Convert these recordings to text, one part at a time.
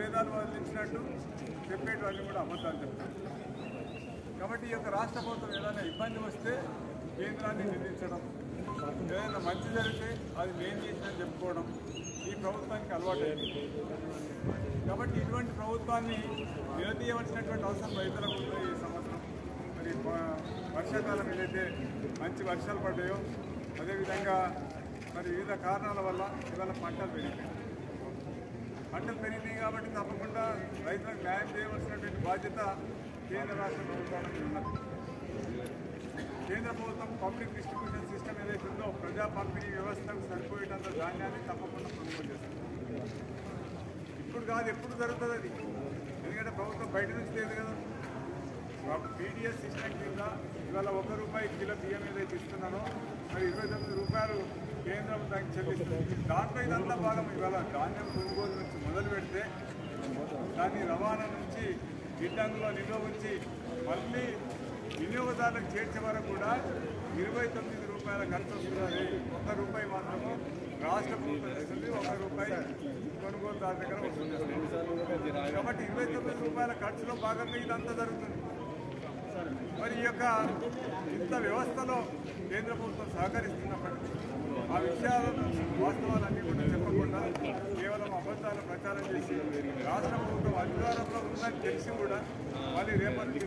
వేదాలు వదిలించినట్టు చెప్పేటివన్నీ కూడా అబద్ధాలు చెప్తారు. కాబట్టి ఈ యొక్క రాష్ట్ర ప్రభుత్వం ఏదైనా ఇబ్బంది వస్తే కేంద్రాన్ని నిందించడం, ఏదైనా మంచి జరిగితే అది నేను చేసినని చెప్పుకోవడం ఈ ప్రభుత్వానికి అలవాటైంది. కాబట్టి ఇటువంటి ప్రభుత్వాన్ని నిలదీయవలసినటువంటి అవసరం రైతులకు ఉంది. ఈ సంవత్సరం మరి వర్షాకాలం ఏదైతే మంచి వర్షాలు పడ్డాయో అదేవిధంగా మరి వివిధ కారణాల వల్ల ఇవాళ పంటలు పెరిగినాయి కాబట్టి తప్పకుండా రైతులకు న్యాయం చేయవలసినటువంటి బాధ్యత కేంద్ర రాష్ట్ర ప్రభుత్వానికి ఉన్నది. కేంద్ర ప్రభుత్వం పబ్లిక్ డిస్ట్రిబ్యూషన్ సిస్టమ్ ఏదైతే ఉందో ప్రజా పంపిణీ వ్యవస్థకు సరిపోయేటంత ధాన్యాన్ని తప్పకుండా కొనుగోలు చేస్తుంది. ఇప్పుడు కాదు, ఎప్పుడు జరుగుతుంది అది. ఎందుకంటే ప్రభుత్వం బయట నుంచి లేదు కదా. పీడిఎస్ సిస్టమ్ కింద ఇవాళ ₹1 కిలో బియ్యం ఏదైతే ఇస్తున్నానో మరి 29 రూపాయలు కేంద్రం దానికి చెల్లిస్తుంది. దాంట్లో ఇదంతా భాగం. ఇవాళ ధాన్యం కొనుగోలు నుంచి మొదలు పెడితే దాన్ని రవాణా నుంచి గిడ్డంగులో నిల్వ ఉంచి మళ్ళీ వినియోగదారులకు చేర్చే వరకు కూడా 29 రూపాయల ఖర్చు వస్తుంది. ₹1 మాత్రము రాష్ట్ర ప్రభుత్వం ఇస్తుంది, ₹1 కొనుగోలుదారు దగ్గర వస్తుంది. కాబట్టి 29 రూపాయల ఖర్చులో భాగంగా ఇదంతా జరుగుతుంది. మరి ఈ యొక్క ఇంత వ్యవస్థలో కేంద్ర ప్రభుత్వం సహకరిస్తున్నప్పటికీ ఆ విషయాలను వాస్తవాలన్నీ కూడా చెప్పకుండా కేవలం అబద్ధాలు ప్రచారం చేసి రాష్ట్ర ప్రభుత్వం అధికారంలో ఉందని తెలిసి కూడా మళ్ళీ రేపటి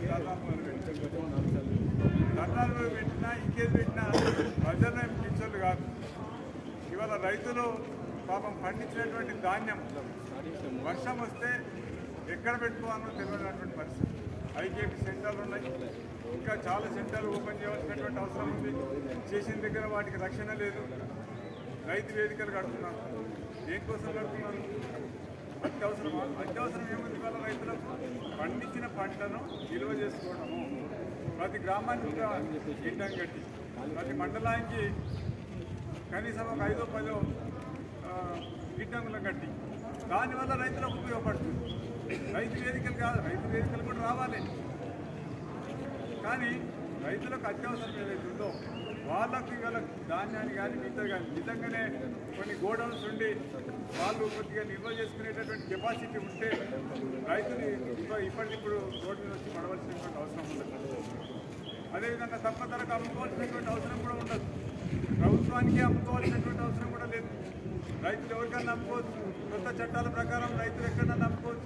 ధర్నాలు పెట్టినా ఇంకేది పెట్టినా ప్రజలే పిచ్చోళ్ళు కాదు. ఇవాళ రైతులు పాపం పండించినటువంటి ధాన్యం వర్షం వస్తే ఎక్కడ పెట్టుకోవాలో తెలియనటువంటి పరిస్థితి. ఐకేపీ సెంటర్లు ఉన్నాయి, ఇంకా చాలా సెంటర్లు ఓపెన్ చేయవలసినటువంటి అవసరం ఉంది. చేసిన దగ్గర వాటికి రక్షణ లేదు. రైతు వేదికలు కడుతున్నారు. దేనికోసం కడుతున్నారు? అత్యవసరమా? అత్యవసరం ఏముంది? వాళ్ళ రైతులకు పండించిన పంటను నిల్వ చేసుకోవడము, ప్రతి గ్రామానికి ఒక గిడ్డం కట్టి ప్రతి మండలానికి కనీసం ఒక 5-10 గిడ్డంగులు కట్టి దానివల్ల రైతులకు ఉపయోగపడుతుంది. రైతు వేదికలు కాదు, రైతు వేదికలు కూడా రావాలి. కానీ రైతులకు అత్యవసరం ఏదైతే ఉందో వాళ్ళకు ఇవాళ ధాన్యాన్ని కానీ మిగతా కానీ నిజంగానే కొన్ని గోడౌన్స్ ఉండి వాళ్ళు కొద్దిగా నిల్వ చేసుకునేటటువంటి కెపాసిటీ ఉంటే రైతుని ఇప్పటికిప్పుడు రోడ్డు మీద వచ్చి పడవలసినటువంటి అవసరం ఉండదు. అదేవిధంగా తక్కువ ధరకు అమ్ముకోవాల్సినటువంటి అవసరం కూడా ఉండదు. ప్రభుత్వానికి అమ్ముకోవాల్సినటువంటి అవసరం కూడా లేదు. రైతులు ఎవరికైనా అమ్ముకోవచ్చు. కొత్త చట్టాల ప్రకారం రైతులు ఎక్కడైనా అమ్ముకోవచ్చు.